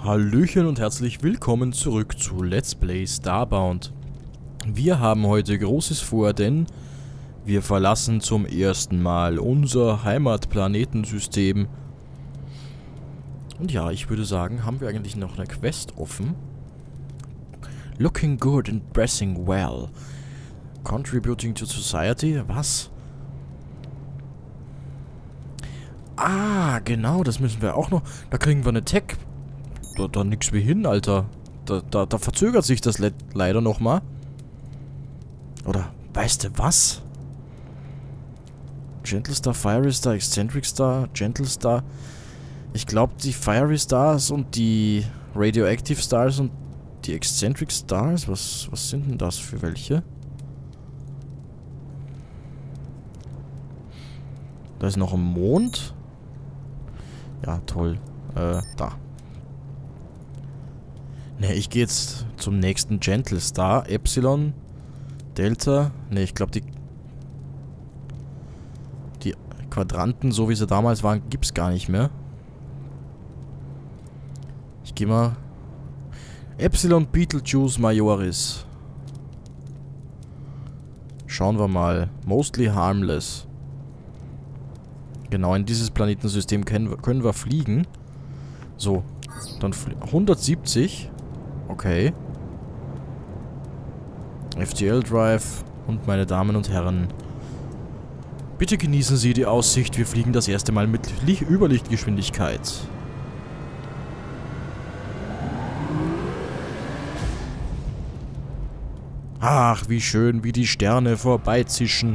Hallöchen und herzlich willkommen zurück zu Let's Play Starbound. Wir haben heute Großes vor, denn wir verlassen zum ersten Mal unser Heimatplanetensystem. Und ja, ich würde sagen, haben wir eigentlich noch eine Quest offen? Looking good and dressing well. Contributing to society? Was? Ah, genau, das müssen wir auch noch. Da kriegen wir eine Tech. Da nix wie hin, Alter. Da verzögert sich das leider nochmal. Oder, weißt du was? Gentle Star, Fiery Star, Eccentric Star, Gentle Star. Ich glaube, die Fiery Stars und die Radioactive Stars und die Eccentric Stars, was sind denn das für welche? Da ist noch ein Mond. Ja, toll. Da. Ne, ich gehe jetzt zum nächsten Gentle Star. Epsilon, Delta. Ne, ich glaube, die Quadranten, so wie sie damals waren, gibt es gar nicht mehr. Ich gehe mal. Epsilon Betelgeuse Majoris. Schauen wir mal. Mostly harmless. Genau, in dieses Planetensystem können wir fliegen. So, dann 170. Okay. FTL Drive und meine Damen und Herren. Bitte genießen Sie die Aussicht. Wir fliegen das erste Mal mit Überlichtgeschwindigkeit. Ach, wie schön, wie die Sterne vorbeizischen.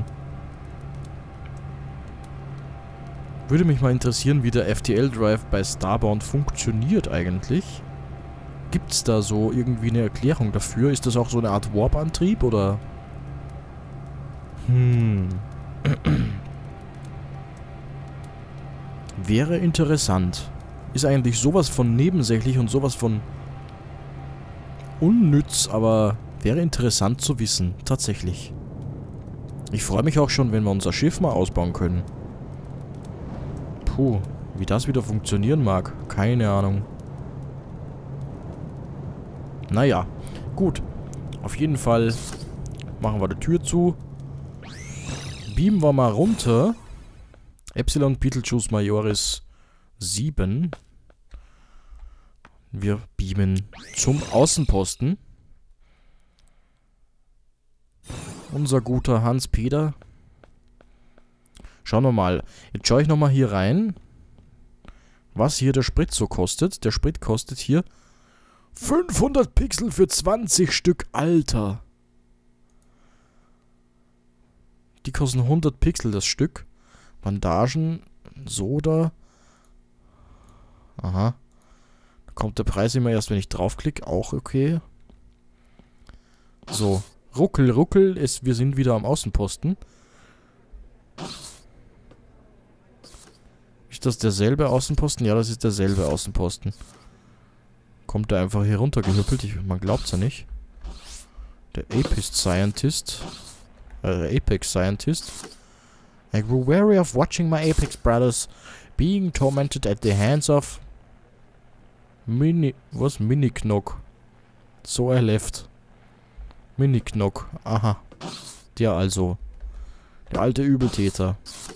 Würde mich mal interessieren, wie der FTL Drive bei Starbound funktioniert eigentlich. Gibt es da so irgendwie eine Erklärung dafür? Ist das auch so eine Art Warp-Antrieb, oder? Wäre interessant. Ist eigentlich sowas von nebensächlich und sowas von unnütz, aber wäre interessant zu wissen. Tatsächlich. Ich freue mich auch schon, wenn wir unser Schiff mal ausbauen können. Puh, wie das wieder funktionieren mag. Keine Ahnung. Naja, gut. Auf jeden Fall machen wir die Tür zu. Beamen wir mal runter. Epsilon Betelgeuse Majoris 7. Wir beamen zum Außenposten. Unser guter Hans-Peter. Schauen wir mal. Jetzt schaue ich nochmal hier rein, was hier der Sprit so kostet. Der Sprit kostet hier 500 Pixel für 20 Stück, Alter. Die kosten 100 Pixel das Stück. Bandagen, Soda. Aha. Da kommt der Preis immer erst, wenn ich draufklicke. Auch okay. So. Ruckel, ruckel. Wir sind wieder am Außenposten. Ist das derselbe Außenposten? Ja, das ist derselbe Außenposten. Kommt er einfach hier runter gehüppelt? Man glaubt's ja nicht. Der Apex Scientist. Apex Scientist. I grew wary of watching my Apex brothers being tormented at the hands of Miniknock. So er left. Miniknock. Aha. Der also. Der alte Übeltäter.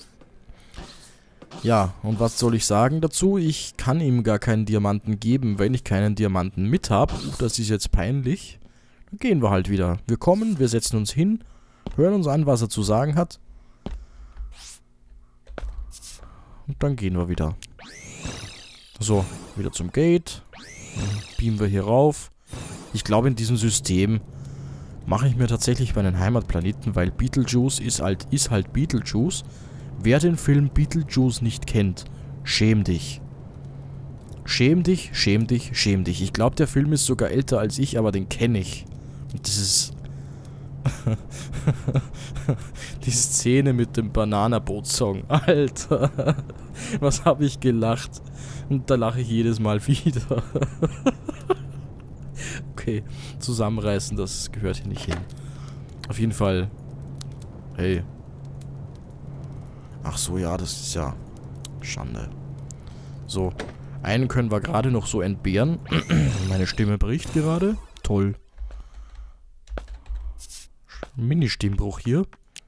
Ja, und was soll ich sagen dazu? Ich kann ihm gar keinen Diamanten geben, wenn ich keinen Diamanten mit habe. Das ist jetzt peinlich. Dann gehen wir halt wieder. Wir kommen, wir setzen uns hin, hören uns an, was er zu sagen hat. Und dann gehen wir wieder. So, wieder zum Gate. Dann beamen wir hier rauf. Ich glaube, in diesem System mache ich mir tatsächlich meinen Heimatplaneten, weil Betelgeuse ist halt Betelgeuse. Wer den Film Betelgeuse nicht kennt, schäm dich. Schäm dich, schäm dich, schäm dich. Ich glaube, der Film ist sogar älter als ich, aber den kenne ich. Und das ist die Szene mit dem Bananaboot-Song. Alter, was habe ich gelacht. Und da lache ich jedes Mal wieder. Okay, zusammenreißen, das gehört hier nicht hin. Auf jeden Fall. Hey. Ach so, ja, das ist ja Schande. So. Einen können wir gerade noch so entbehren. Meine Stimme bricht gerade. Toll. Mini-Stimmbruch hier.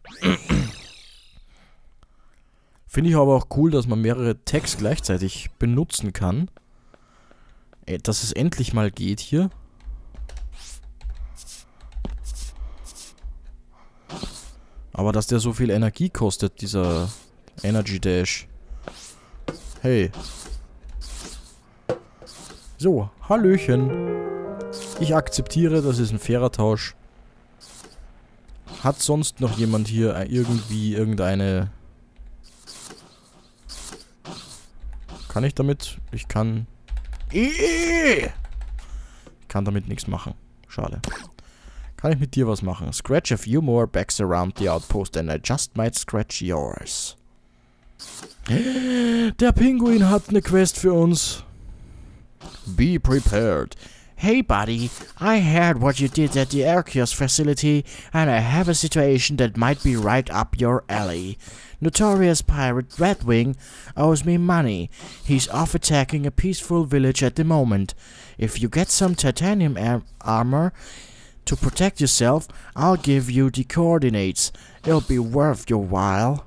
Finde ich aber auch cool, dass man mehrere Tags gleichzeitig benutzen kann. Dass es endlich mal geht hier. Aber dass der so viel Energie kostet, dieser Energy Dash. Hey. So, Hallöchen. Ich akzeptiere, das ist ein fairer Tausch. Hat sonst noch jemand hier irgendwie irgendeine... Kann ich damit? Ich kann... Ich kann damit nichts machen. Schade. Kann ich mit dir was machen? Scratch a few more bags around the outpost and I just might scratch yours. Der Pinguin hat eine Quest für uns. Be prepared. Hey buddy, I heard what you did at the Arceus facility and I have a situation that might be right up your alley. Notorious pirate Redwing owes me money. He's off attacking a peaceful village at the moment. If you get some titanium armor to protect yourself, I'll give you the coordinates. It'll be worth your while.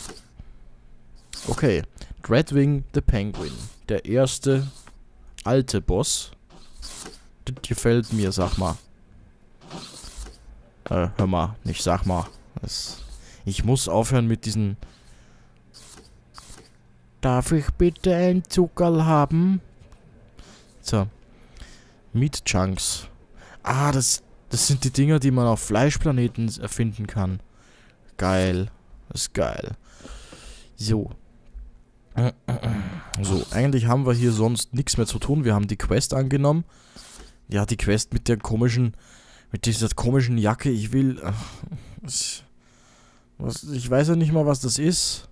Okay, Dreadwing the Penguin. Der erste alte Boss. Das gefällt mir, sag mal. Hör mal, nicht sag mal. Ich muss aufhören mit diesen... Darf ich bitte ein Zuckerl haben? So. Meat Chunks. Ah, das sind die Dinger, die man auf Fleischplaneten erfinden kann. Geil. Das ist geil. So. So, eigentlich haben wir hier sonst nichts mehr zu tun. Wir haben die Quest angenommen. Ja, die Quest mit der komischen... Mit dieser komischen Jacke. Ich will... ich weiß ja nicht mal, was das ist.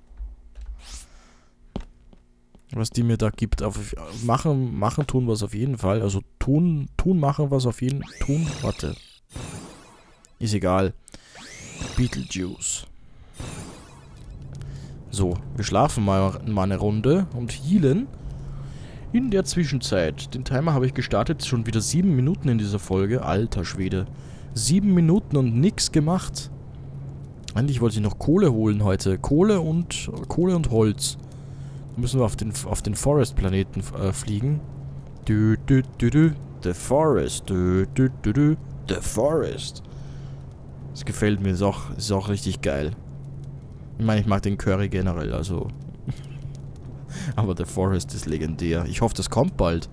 Was die mir da gibt. Machen tun wir es auf jeden Fall. Also machen wir es auf jeden Fall. Warte. Ist egal. Beetlejuice. So, wir schlafen mal eine Runde und healen. In der Zwischenzeit, den Timer habe ich gestartet, schon wieder 7 Minuten in dieser Folge. Alter Schwede. 7 Minuten und nix gemacht. Eigentlich wollte ich noch Kohle holen heute. Kohle und Holz. Da müssen wir auf den Forest-Planeten fliegen. The Forest. The Forest. Das gefällt mir. Ist auch richtig geil. Ich meine, ich mag den Curry generell, also... Aber The Forest ist legendär. Ich hoffe, das kommt bald.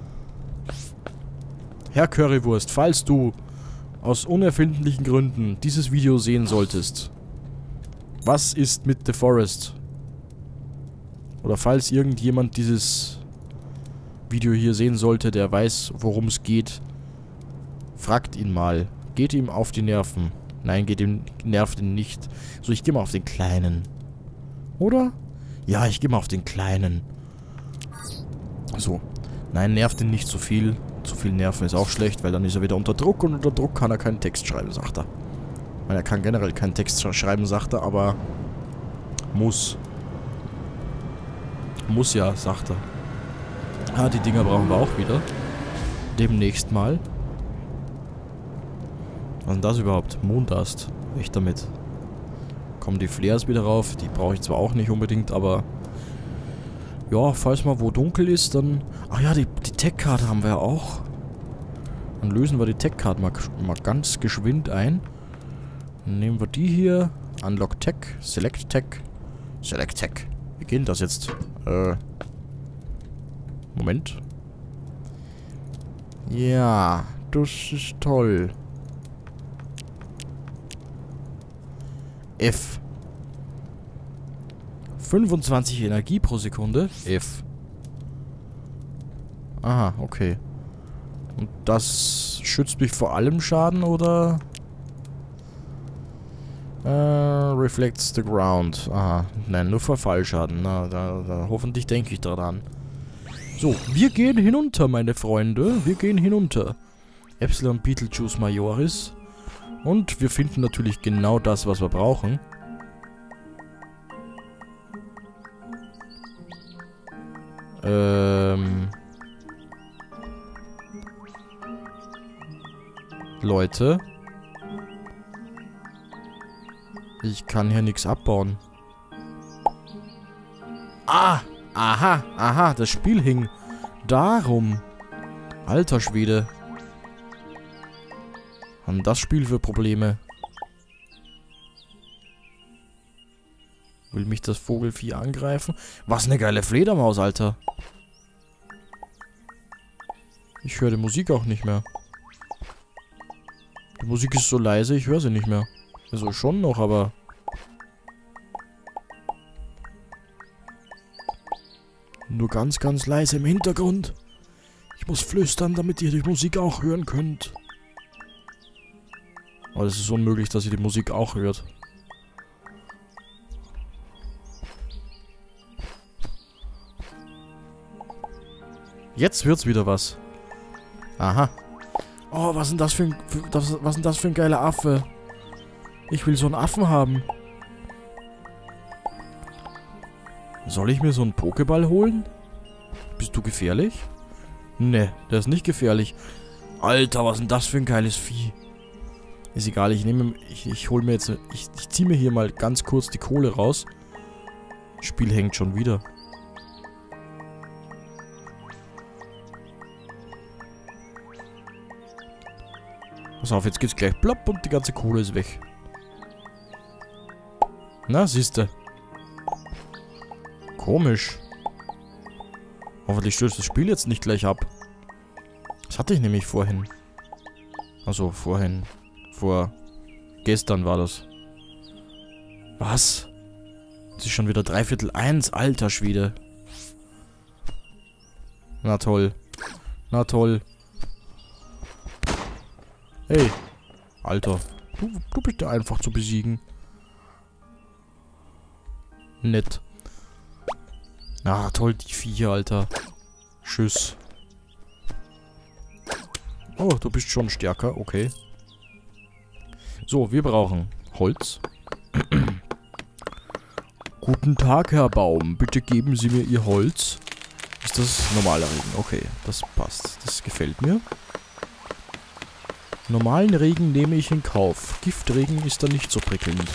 Herr Currywurst, falls du aus unerfindlichen Gründen dieses Video sehen solltest, was ist mit The Forest? Oder falls irgendjemand dieses Video hier sehen sollte, der weiß, worum es geht, fragt ihn mal. Geht ihm auf die Nerven. Nein, nervt ihn nicht. So, ich gehe mal auf den Kleinen. Oder? Ja, ich gehe mal auf den Kleinen. So. Nein, nervt ihn nicht zu viel. Zu viel nerven ist auch schlecht, weil dann ist er wieder unter Druck und unter Druck kann er keinen Text schreiben, sagt er. Weil er kann generell keinen Text schreiben, sagt er, aber muss. Muss ja, sagt er. Ah, die Dinger brauchen wir auch wieder. Demnächst mal. Was ist denn das überhaupt? Moondust. Echt damit. Kommen die Flares wieder rauf. Die brauche ich zwar auch nicht unbedingt, aber... Ja, falls mal wo dunkel ist, dann... Ach ja, die Tech-Karte haben wir ja auch. Dann lösen wir die Tech-Karte mal ganz geschwind ein. Dann nehmen wir die hier. Unlock Tech. Select Tech. Select Tech. Wie geht denn das jetzt? Moment. Ja, das ist toll. F. 25 Energie pro Sekunde. F. Aha, okay. Und das schützt mich vor allem Schaden, oder? Reflects the ground. Aha, nein, nur vor Fallschaden. Na, da hoffentlich denke ich daran. So, wir gehen hinunter, meine Freunde. Wir gehen hinunter. Epsilon Beetlejuice Majoris. Und wir finden natürlich genau das, was wir brauchen. Leute. Ich kann hier nichts abbauen. Ah! Aha, aha, das Spiel hing. Darum. Alter Schwede. Haben das Spiel für Probleme? Will mich das Vogelvieh angreifen? Was eine geile Fledermaus, Alter. Ich höre die Musik auch nicht mehr. Die Musik ist so leise, ich höre sie nicht mehr. Also schon noch, aber... Nur ganz, ganz leise im Hintergrund. Ich muss flüstern, damit ihr die Musik auch hören könnt. Aber es ist unmöglich, dass ihr die Musik auch hört. Jetzt wird's wieder was. Aha. Oh, was ist denn das für ein geiler Affe? Ich will so einen Affen haben. Soll ich mir so einen Pokéball holen? Bist du gefährlich? Ne, der ist nicht gefährlich. Alter, was ist denn das für ein geiles Vieh? Ist egal, ich hol mir jetzt... Ich ziehe mir hier mal ganz kurz die Kohle raus. Das Spiel hängt schon wieder. Pass auf, jetzt geht's gleich plopp und die ganze Kohle ist weg. Na, siehste. Komisch. Hoffentlich stößt das Spiel jetzt nicht gleich ab. Das hatte ich nämlich vorhin. Also vorhin. Vor gestern war das. Was? Es ist schon wieder 1:15, alter Schwede. Na toll. Na toll. Hey. Alter. Du bist ja einfach zu besiegen. Nett. Na toll, die Viecher, Alter. Tschüss. Oh, du bist schon stärker, okay. So, wir brauchen Holz. Guten Tag, Herr Baum. Bitte geben Sie mir Ihr Holz. Ist das normaler Regen? Okay, das passt. Das gefällt mir. Normalen Regen nehme ich in Kauf. Giftregen ist da nicht so prickelnd.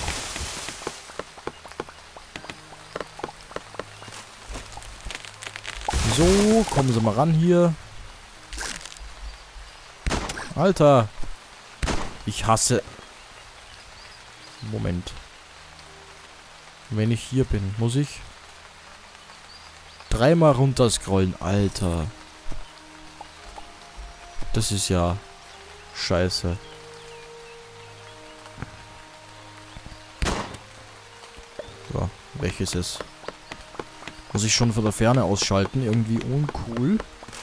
So, kommen Sie mal ran hier. Alter. Ich hasse... Moment. Wenn ich hier bin, muss ich... dreimal runterscrollen. Alter. Das ist ja... scheiße. So, welches ist? Muss ich schon von der Ferne ausschalten. Irgendwie uncool.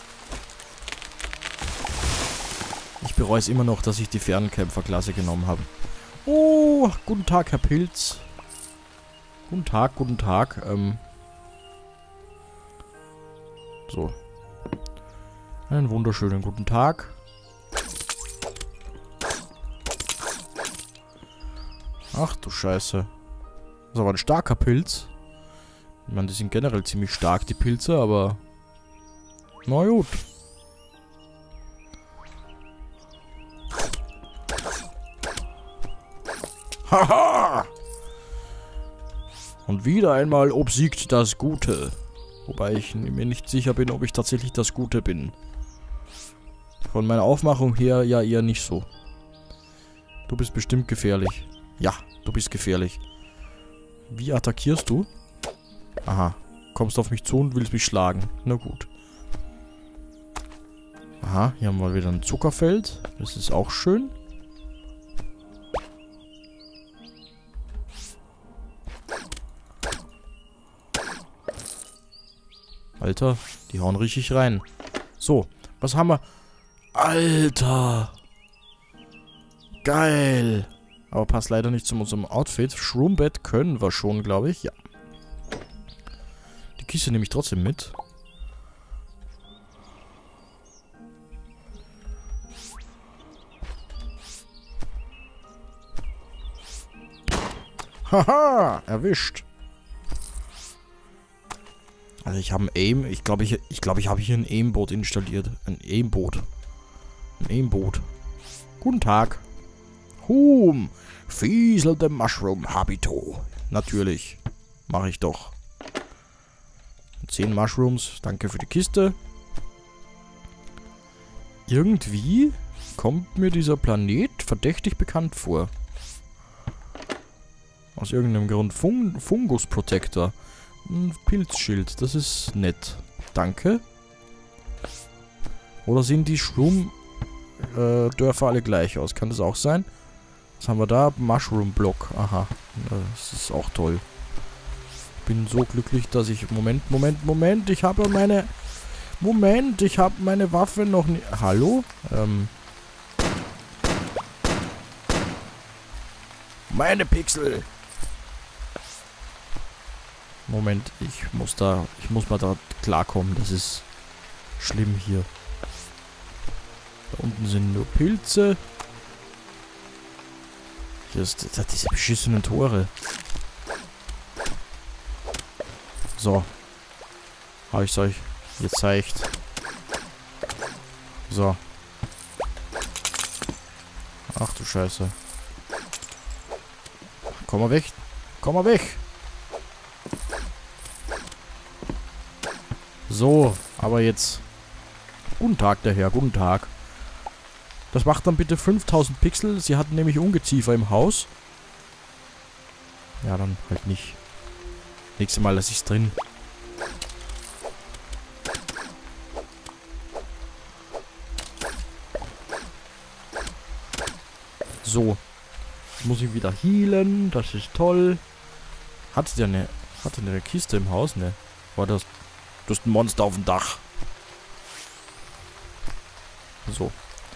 Ich bereue es immer noch, dass ich die Fernkämpferklasse genommen habe. Oh, guten Tag, Herr Pilz. Guten Tag, guten Tag. So. Einen wunderschönen guten Tag. Ach du Scheiße. Das ist aber ein starker Pilz. Ich meine, die sind generell ziemlich stark, die Pilze, aber... na gut. Haha! Und wieder einmal obsiegt das Gute. Wobei ich mir nicht sicher bin, ob ich tatsächlich das Gute bin. Von meiner Aufmachung her ja eher nicht so. Du bist bestimmt gefährlich. Ja, du bist gefährlich. Wie attackierst du? Aha. Kommst auf mich zu und willst mich schlagen. Na gut. Aha, hier haben wir wieder ein Zuckerfeld. Das ist auch schön. Alter, die hauen richtig rein. So, was haben wir? Alter! Geil! Aber passt leider nicht zu unserem Outfit. Shroombed können wir schon, glaube ich. Ja. Die Kiste nehme ich trotzdem mit. Haha! Erwischt. Also ich habe ein Aim. Ich glaube, ich habe hier ein Aimbot installiert. Ein Aimbot. Ein Aimbot. Guten Tag. Fiesel the Mushroom Habito. Natürlich. Mache ich doch. 10 Mushrooms. Danke für die Kiste. Irgendwie kommt mir dieser Planet verdächtig bekannt vor. Aus irgendeinem Grund. Fungus Protector. Ein Pilzschild. Das ist nett. Danke. Oder sehen die Dörfer alle gleich aus? Kann das auch sein? Was haben wir da? Mushroom Block. Aha. Das ist auch toll. Bin so glücklich, dass ich... Moment. Ich habe meine... ich habe meine Waffe noch nicht... Hallo? Meine Pixel! Moment, ich muss mal da klarkommen. Das ist schlimm hier. Da unten sind nur Pilze. Hier ist diese beschissenen Tore. So. Habe ich es euch gezeigt. So. Ach du Scheiße. Komm mal weg. Komm mal weg. So, aber jetzt. Guten Tag, der Herr. Guten Tag. Das macht dann bitte 5000 Pixel. Sie hatten nämlich Ungeziefer im Haus. Ja, dann halt nicht. Nächstes Mal lasse ich es drin. So. Jetzt muss ich wieder healen. Das ist toll. Hatte der eine Kiste im Haus? Ne. War das... Du hast ein Monster auf dem Dach. So.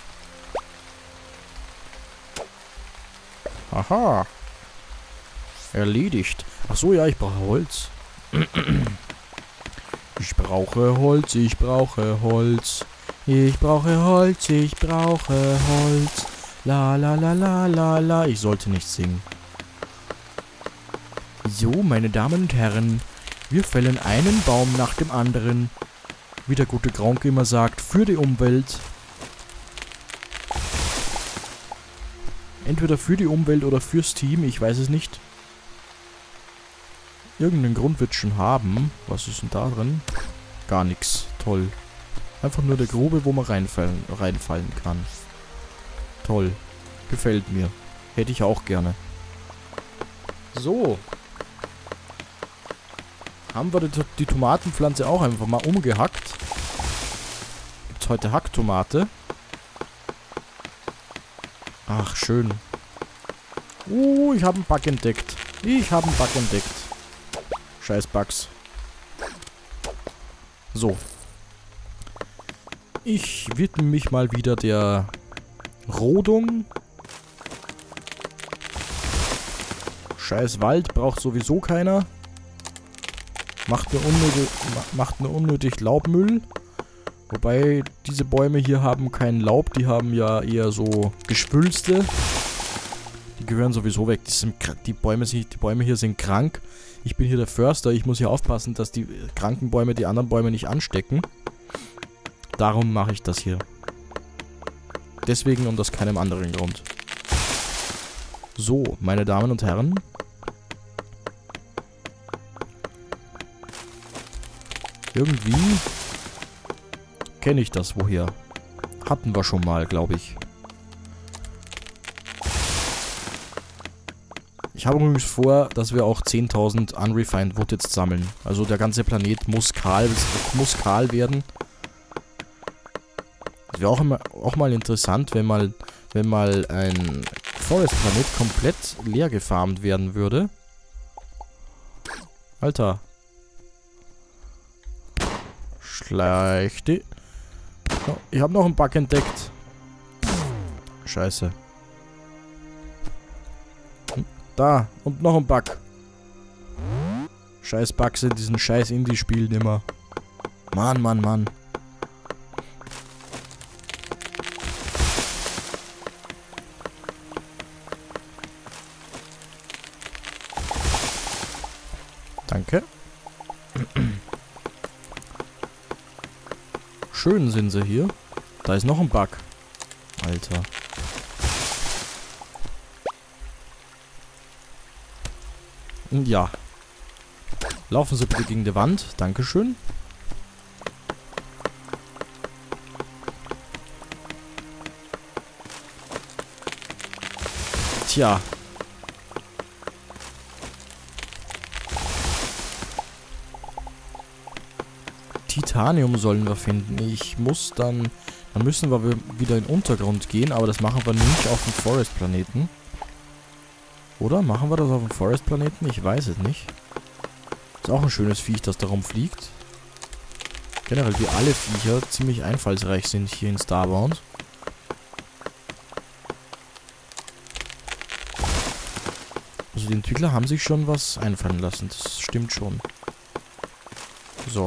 Aha. Erledigt. Ach so, ja, ich brauche Holz. Ich brauche Holz, ich brauche Holz. Ich brauche Holz, ich brauche Holz. La la la la la la. Ich sollte nicht singen. So, meine Damen und Herren. Wir fällen einen Baum nach dem anderen. Wie der gute Gronk immer sagt, für die Umwelt. Entweder für die Umwelt oder fürs Team, ich weiß es nicht. Irgendeinen Grund wird es schon haben. Was ist denn da drin? Gar nichts. Toll. Einfach nur der Grube, wo man reinfallen kann. Toll. Gefällt mir. Hätte ich auch gerne. So. Haben wir die Tomatenpflanze auch einfach mal umgehackt. Gibt's heute Hacktomate? Ach, schön. Ich habe einen Bug entdeckt. Scheiß Bugs. So. Ich widme mich mal wieder der Rodung. Scheiß Wald braucht sowieso keiner. Macht nur unnötig Laubmüll. Wobei, diese Bäume hier haben kein Laub. Die haben ja eher so Geschwülste. Die gehören sowieso weg. Die Bäume hier sind krank. Ich bin hier der Förster. Ich muss hier aufpassen, dass die kranken Bäume die anderen Bäume nicht anstecken. Darum mache ich das hier. Deswegen und aus keinem anderen Grund. So, meine Damen und Herren. Irgendwie kenne ich das woher. Hatten wir schon mal, glaube ich. Ich habe übrigens vor, dass wir auch 10.000 Unrefined Wood jetzt sammeln. Also der ganze Planet muss kahl werden. Das wäre auch mal interessant, wenn mal ein Forest-Planet komplett leer gefarmt werden würde. Alter. Schlechte. Oh, ich habe noch einen Bug entdeckt. Scheiße. Da. Und noch ein Bug. Scheiß Bugs in diesen scheiß Indie-Spielen immer. Mann, Mann, Mann. Danke. schön sind sie hier. Da ist noch ein Bug. Alter. Ja. Laufen Sie bitte gegen die Wand. Dankeschön. Tja. Titanium sollen wir finden. Ich muss dann... Dann müssen wir wieder in den Untergrund gehen, aber das machen wir nicht auf dem Forest-Planeten. Oder? Machen wir das auf dem Forest-Planeten? Ich weiß es nicht. Ist auch ein schönes Viech, das da rumfliegt. Generell, wie alle Viecher ziemlich einfallsreich sind hier in Starbound. Also die Entwickler haben sich schon was einfallen lassen. Das stimmt schon. So.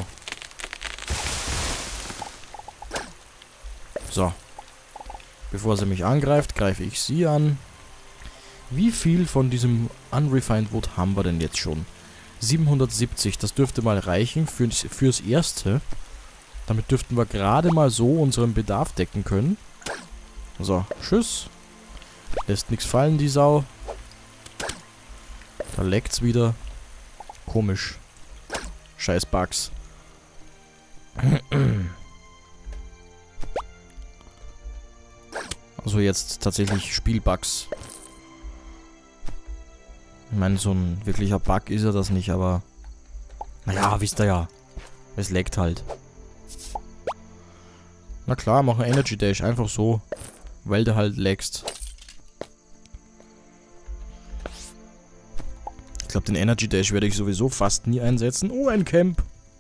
So. Bevor sie mich angreift, greife ich sie an. Wie viel von diesem Unrefined Wood haben wir denn jetzt schon? 770, das dürfte mal reichen fürs Erste. Damit dürften wir gerade mal so unseren Bedarf decken können. So, tschüss. Lässt nichts fallen, die Sau. Da leckt's wieder. Komisch. Scheiß Bugs. Also jetzt tatsächlich Spielbugs. Ich meine, so ein wirklicher Bug ist ja das nicht, aber... Naja, wisst ihr ja. Es leckt halt. Na klar, mach einen Energy Dash. Einfach so. Weil du halt leckst. Ich glaube, den Energy Dash werde ich sowieso fast nie einsetzen. Oh, ein Camp.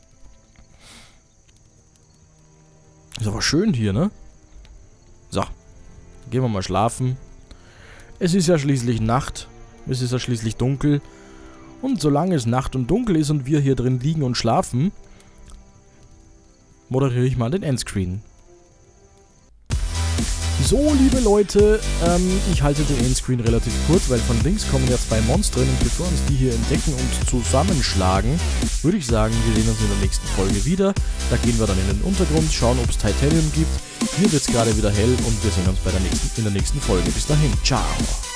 Ist aber schön hier, ne? So. Gehen wir mal schlafen. Es ist ja schließlich Nacht. Es ist ja schließlich dunkel. Und solange es Nacht und dunkel ist und wir hier drin liegen und schlafen, moderiere ich mal den Endscreen. So, liebe Leute, ich halte den Endscreen relativ kurz, weil von links kommen ja zwei Monster und bevor uns die hier entdecken und zusammenschlagen, würde ich sagen, wir sehen uns in der nächsten Folge wieder. Da gehen wir dann in den Untergrund, schauen, ob es Titanium gibt. Hier wird es gerade wieder hell und wir sehen uns in der nächsten Folge. Bis dahin, ciao!